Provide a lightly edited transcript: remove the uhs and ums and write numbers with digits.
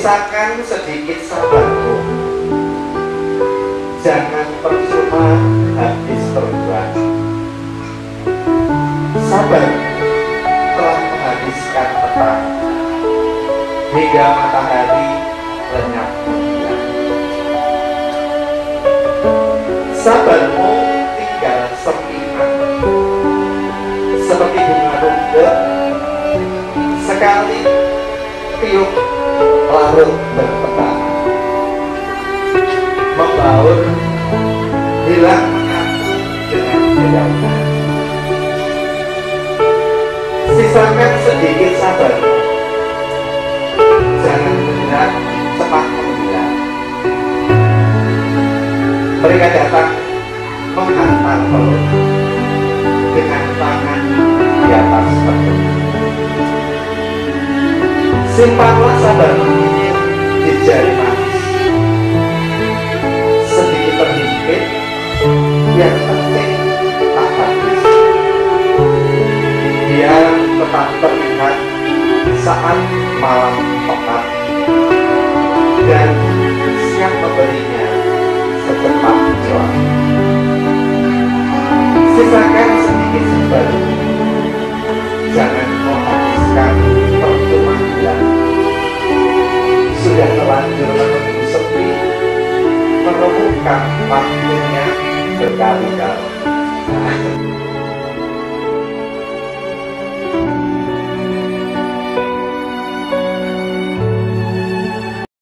Sisakan sedikit sabarmu, jangan percuma habis terbuang. Sabar telah menghabiskan petang hingga matahari lenyap menghilang. Sabarmu tinggal sempitan seperti bunga rumput, sekali tiup larut berpetang, membaur hilang menyatu dengan dedaunan. Sisakan sedikit sabarmu, jangan berat cepat menghilang. Mereka datang menghantar peluk dengan tangan di atas perut. Simpanlah sabarmu ini di jari manis, sedikit terhimpit, yang penting tak habis. Biar tetap terlihat saat malam pekat, dan siap memberinya secepat kilat. Sisakan sedikit sabarmu, jangan menghabiskan percuma hilang. Sudah terlanjur menunggu sepi, menemukan waktunya berkali-kali.